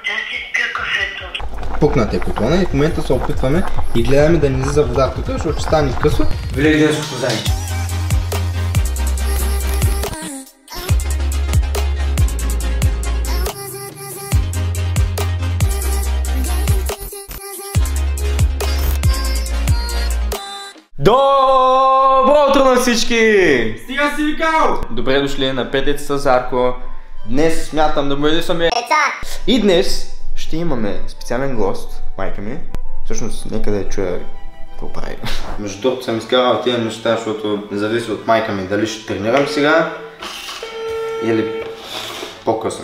спя кафето. Пукнат е котлона и в момента се опитваме и гледаме да не излиза вода тук, защото ще стане късо. Великденското зайче. Добро утро на всички! Стига си викал! Добре дошли на Петец с Зарко. Днес смятам да бъде съм и днес ще имаме специален гост, майка ми. Всъщност, нека да я чуя какво прави. Между другото съм изкарал тия неща, защото не зависи от майка ми дали ще тренирам сега или по-късно.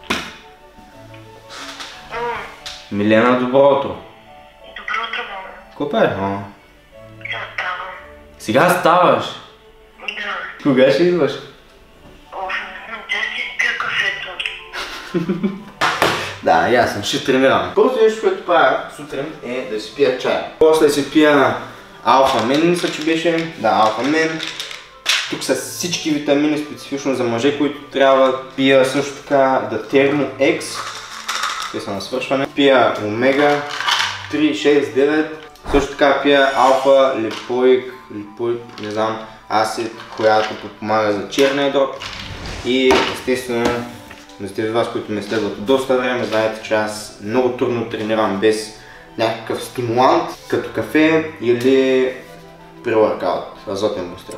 Милена, добро утро. Добро утро, мама. Какво прави? Сега ставам. Сега ставаш? Да. Кога ще идваш? На 10 спя кафето. Да, ясно, ще тренирам. Първото нещо, което правя сутрин е да си пия чай. После да си пия Алфа Мен, мисля, че беше. Да, Алфа Мен. Тук са всички витамини специфично за мъже, които трябва. Пия също така The Thermo X. Те са на свършване. Пия Омега 3, 6, 9. Също така пия Алфа Липоик, не знам, асид, която подпомага за черния дроб. И естествено, за тези вас, които ме следват от доста време, знаете, че аз много трудно тренирам без някакъв стимулант, като кафе или pre-workout, азотен бустер.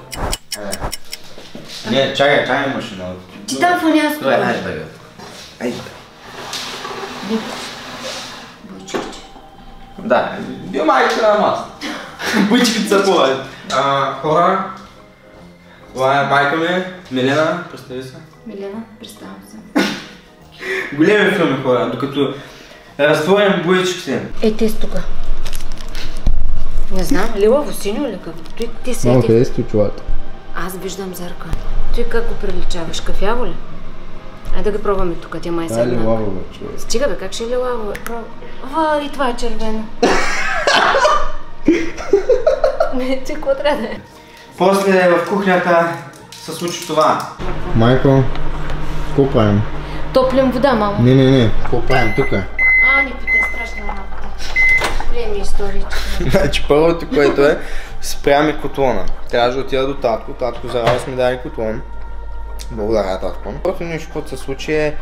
Не, чакай машина. Ти там в уния стои. Айде, бе. Айде. Бойчиките. Да, бил майка на маста. Бойчиките са повече. Хора, това е майка ми, Милена, представи се. Милена, представям се. Големи филми хора, докато разтворим бойчиките. Е, те с тука. Не знам, лилаво, синьо или какво? Той те свети. Малко къде сте очилата? Аз виждам Зарка. Той как го приличаваш? Кафяво ли? Айде да го пробваме тук, тя май седна. Това е лилаво, бе, човек. Стига бе, как ще е лилаво? И това е червено. Не, ти какво трябва да е? После в кухнята се случи това. Майко, какво правим? Топлим вода, мамо. Не, какво правим тук? Не питай, страшна работа. Приеми историчка. Значи първото, което е, спряме котлона. Трябваше да отида до татко, татко за радост ми даде котлон. Благодаря, татко. Първото нещо, което се случи е...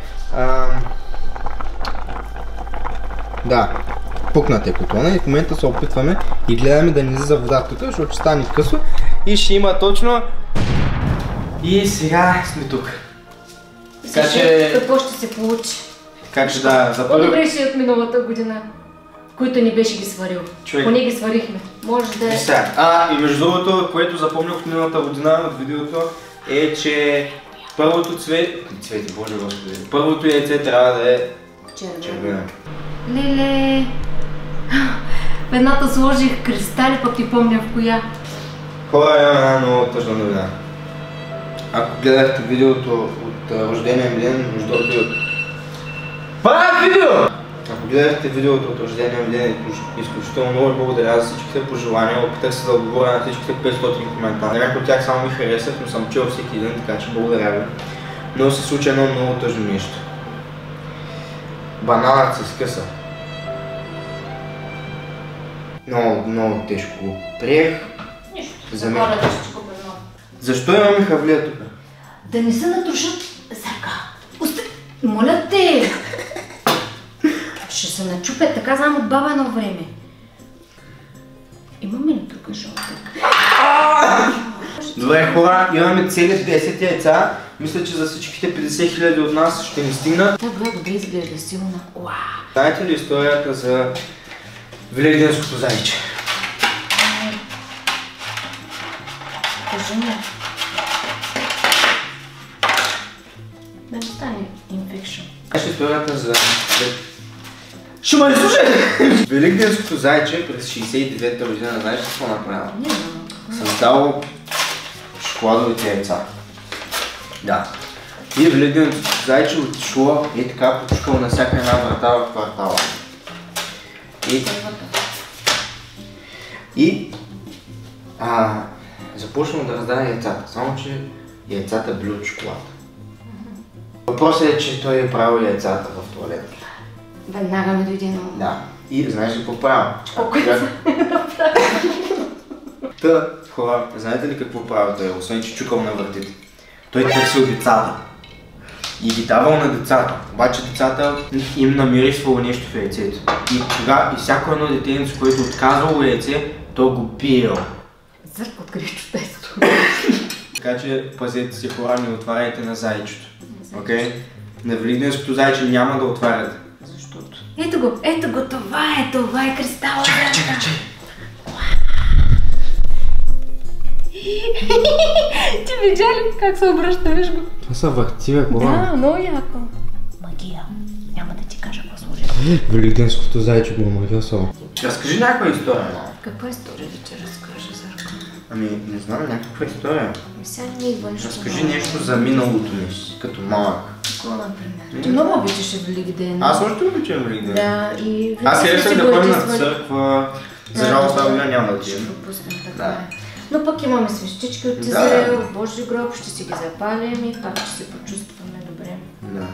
Да, пукнат е котлона и в момента се опитваме и гледаме да не излиза вода тук, защото ще стане късо и ще има точно... И сега сме тук. Така че... Какво ще се получи? Как ще да... За първи... По-добре ще от миналата година, които не беше ги сварил. Човек. Поне ги сварихме. Може да е... И между другото, което запомнях от миналата година от видеото е, че първото цвете, боже господи, първото яйце трябва да е червено. Леле! В едната сложих кристали, пък ти помня в коя. Хора, имам една много тъжна новина. Ако гледахте видеото от рождения ми ден, между другото... Правят видео! Ако гледахте видеото от рождения ми ден, изключително много благодаря за всичките пожелания, опитах се да отговоря на всичките 500 коментари. Някои от тях само ми харесах, но съм чел всеки един, така че благодаря ви. Но се случи едно много тъжно нещо. Бананът се скъса. Много тежко го приех. Нищо. За мен. Защо имаме хавлия тук? Да не се натрушат, Зарка. Моля те! Ще се начупят така само от баба едно време. Имаме ли тук жълтък? Добре хора, имаме цели 10 яйца. Мисля, че за всичките 50 000 от нас ще ни стигнат. Та благо да изглежда силна. Уау! Знаете ли историята за великденското зайче? Кажи ми. Да не стане инфекшн. Знаеш историята за... Ще ме слушай! Великденското зайче през 69-та година, знаеш ли какво направила? Не знам. Създало шоколадовите яйца. Да. И великденското зайче отишло и така почукало на всяка една врата в квартала. И започнал да раздава яйцата, само че яйцата били от шоколад. Въпросът е, че той е правил яйцата в туалета. Веднага ми дойде на ум. Да. И знаеш ли какво правя? Колко Та, хора, знаете ли какво правил той, освен че чукал на вратите? Той търсил децата. И ги давал на децата. Обаче децата им намирисвало нещо в яйцето. И всяко едно детенце, което отказвало яйце, то го биел. Зърк, откъде чудесно. Така че пазете си, хора, не отваряйте на зайчето. Окей? На великденското зайче няма да отваряте. Защото? Ето го, това е кристала. Чакай. Ти видя ли как се обръща, виж го? Това са въртиве, хора. Да, много яко. Магия. Няма да ти кажа какво служи. Великденското зайче го омагиосало. Разкажи някаква история. Каква история да ти разкажа, Зарко? Ами, не знам, някаква история. Сега не идва нищо. Разкажи нещо за миналото ми, като малък. Какво, например? Ти много обичаше Великден. Аз още обичам Великден. Да, и Аз винаги исках си да го ходим на изчиствали. църква. За жалост тази година няма да Ще отидем. пропуснем, така Да. е. Но пък имаме свещички от Израел, Божи гроб, ще си ги запалим и пак ще се почувстваме добре. Да.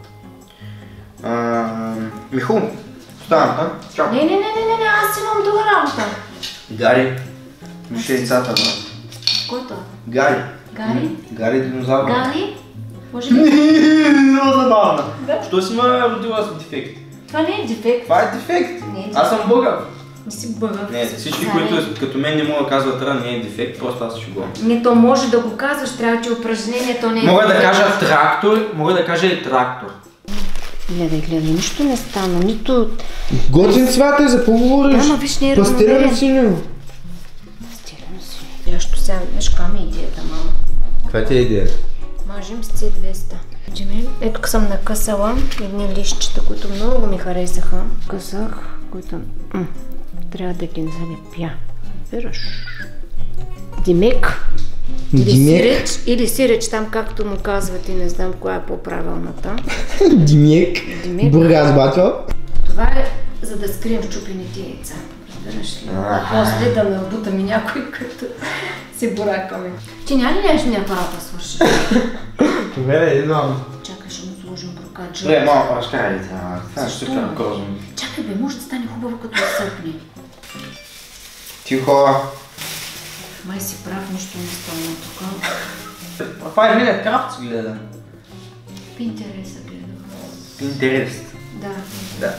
Миху, оставам, а? Чао. Не, аз имам друга работа. Гари. Виж яйцата, брат. Който? Гари. Гари? Гари динозавър. Гари? Може би? Много забавна. Да. Що си ме родила с дефект? Това не е дефект. Това е дефект. Не е дефект. Аз съм българ. Не си бъгъв. Не, всички, които като мен не могат да казват рън, не е дефект, просто аз ще го. Не, то може да го казваш, трябва ти упражнение, то не е... Мога да кажа трактор, мога да кажа и трактор. Гледай, нищо не стана, нито... Готин цвят е, за поговориш. Да, ма виж, не е Пастелено равномерен. синьо. Стилено си. Ящо сега, виж, каква ми е идеята, мама. Каква ти е идеята? Мажем с C200. Ето тук съм накъсала едни листчета, които много ми харесаха. Късах, които трябва да ги залепя. Вираш. Димек. Или сиреч, там както му казвате, не знам коя е по-правилната. Димек. Бургас батъл. Това е за да скрием щупените яйца. Разбираш ли? После да набутаме някой, като си буракаме. Ти няма ли нещо някаква работа свършиш? Това е едно. Чакай, ще му сложим прокаджа. Добре, малко разкарай това. Това ще стане грозно. Чакай бе, може да стане хубаво като отсъпне. Тихо. Май си прав, нищо не стана тук. Това е гледа крафт гледа. Пинтереса гледах. Пинтерест. Да. Да.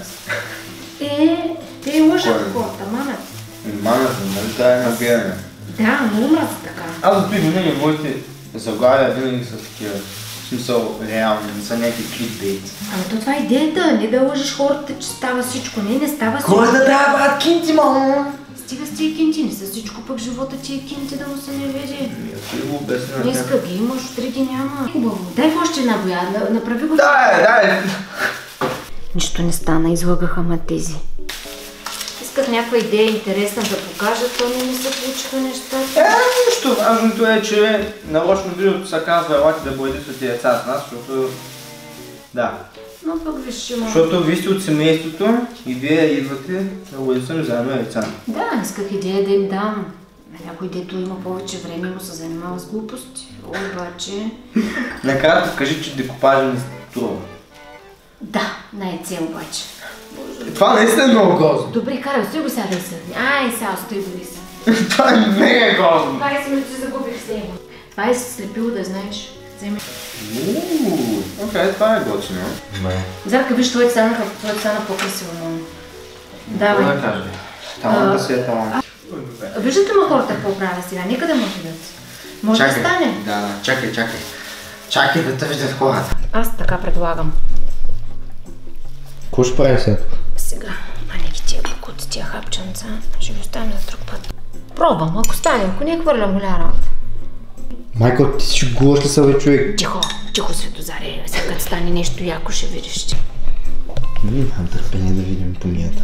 Те лъжат хората, мамят. Мана, нали това е набиране. Да, но умрат така. Аз от винаги моите заглавия винаги са такива. В смисъл реални, не са някакви кликбейт. Ама то това е идеята, не да лъжеш хората, че става всичко. Не става всичко. Кой да трябва брат кинти, мама? Стига с тия кинти, не са всичко, пък живота ти е кинти да му се не види. Ти го обясня. Днеска ги имаш, утре ги няма. Хубаво, дай в още една боя, направи го. Дай! Нищо не стана, излагаха ма тези. Исках някаква идея интересна да покажат, то не се получиха нещата. Нищо. Важното е, че нарочно видеото се казва елате да бъдете с тези деца с нас, защото... Да. Но пък виж, има... Защото вие сте от семейството и вие идвате да бъдете заедно деца. Да, исках идея да им дам. На някой, дето има повече време, му се занимава с глупости. Обаче... Накратко кажи, че декупажа не струва. Да, най-цел обаче. Това наистина е много грозно. Добре, карай, стой го сега да изсъхне. Ай, сега стой го изсъхне. Това е мега грозно. 20 минути загубих с него. Това е слепило да знаеш. Вземи. Окей, това е готино. Зарка, виж, твоите стана по-красиво, но... Давай. Да кажа. Таланта си е талант. Виждате ма хората какво правя сега, нека да му видят. Може да стане. Да, чакай. Чакай да те видят хората. Аз така предлагам. Какво ще прави сега? Сега, не ги тия букути, тия хапченца, ще ги оставим за друг път. Пробвам, ако стане, ако не хвърлям голяма работа. Майко, ти си шегуваш ли се, бе, човек? Тихо, Светозаре, сега като стане нещо яко, ще видиш. Нямам търпение да видим помията.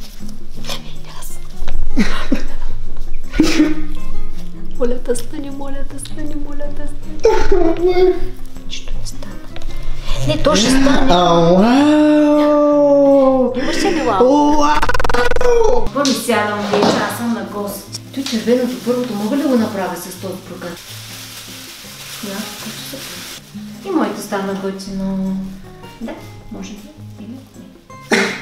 Моля да стане. Нищо не стана. Не, то ще стане. Имаш ли било? Какво ми сядам вече, аз съм на гост. Той червеното първото мога ли го направя с този прокат? Да, какво се получи? И моето стана готино. Да, може би. Или не.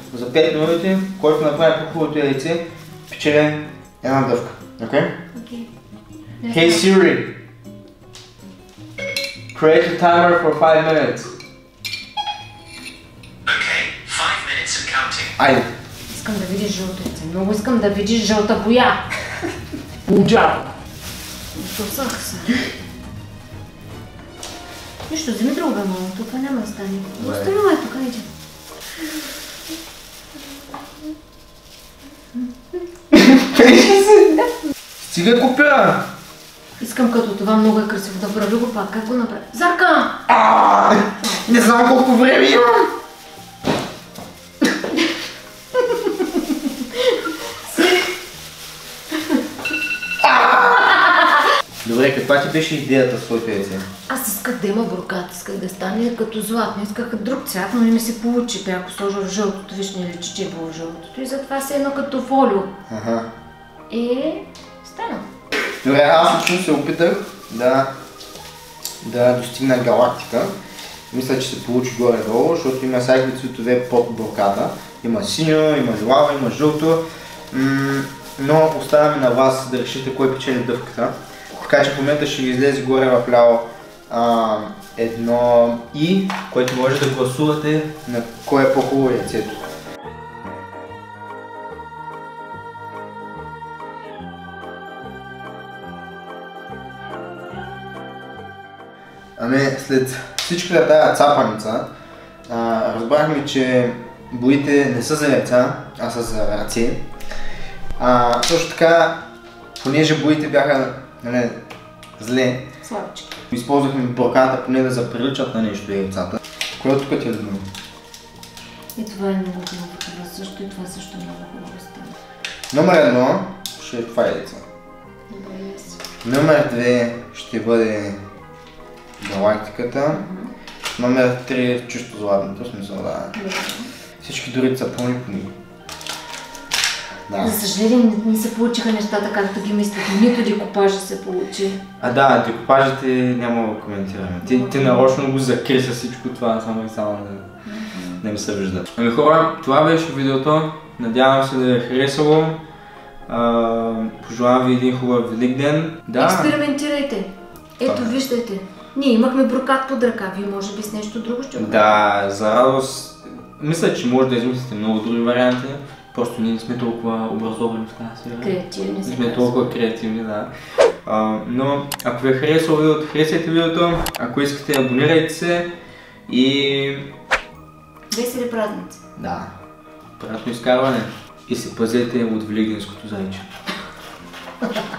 за 5 минути, който направи по-хубавото яйце, печели една дъвка. Окей? Окей. Hey Siri, create a timer for 5 minutes. Okay, 5 minutes and counting. Айде. Искам да видиш жълто яйце. Много искам да видиш жълта боя. Уджа! Досах се. Нищо, вземи друго бе, мамо. Тук няма да стане. Оставила е тук, иди. Стига купя! Искам като това много е красиво. Да прави го пак. Как го направи? Зарка! Не знам колко време имам! Добре, каква ти беше идеята с твоето яйце? Аз исках да има брокат, исках да стане като златно, исках друг цвят, но не ми се получи. Бях сложил в жълтото, виж не личи, че е било жълтото и затова се едно като фолио. Аха. И стана. Добре, аз лично се опитах да достигна галактика. Мисля, че се получи горе-долу, защото има всякакви цветове под броката. Има синьо, има лилава, има жълто. Но оставяме на вас да решите кой печели дъвката. Така че в момента ще ви излезе горе в ляво едно и, което може да гласувате на кое е по-хубаво яйцето. Ами след всичката тая цапаница, разбрахме, че боите не са за яйца, а са за ръце. Също така, понеже боите бяха зле, Слабички. използвахме броката поне да заприличат на нещо яйцата. Кое тук ти е любимо? И това е много хубаво, това също и това също е много хубаво стана. Номер 1 ще е това яйце. Добре, yes. Номер 2 ще бъде галактиката. Номер 3 чисто златното, в смисъл да. Всички дори са пълни по него. Да. За съжаление не се получиха нещата както ги мислях. Нито декупажа се получи. Да, декупажите няма да коментираме. Ти нарочно го закри с всичко това, само и само да ми се вижда. Ами хора, това беше видеото. Надявам се да ви е харесало. Пожелавам ви един хубав Великден. Да. Експериментирайте. Ето виждайте. Ние имахме брокат под ръка. Вие може би с нещо друго ще го. Да, за радост. Мисля, че може да измислите много други варианти. Просто ние не сме толкова образовани в тази сфера. Креативни Не сме толкова креативни, да. Но ако ви е харесало видеото, харесайте видеото. Ако искате, абонирайте се и... Весели празници. Да. Приятно изкарване. И се пазете от великденското зайче.